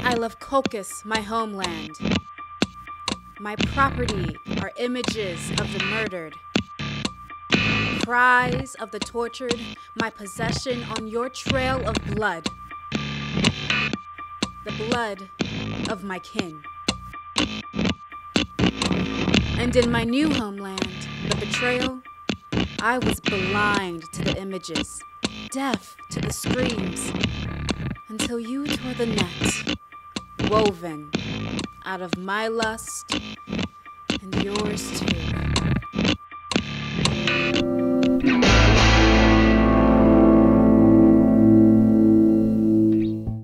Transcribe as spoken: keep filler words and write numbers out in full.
I love Colchis, my homeland. My property are images of the murdered, cries of the tortured, my possession on your trail of blood, the blood of my kin. And in my new homeland, the betrayal, I was blind to the images, deaf to the screams, until you tore the net, woven out of my lust and yours too.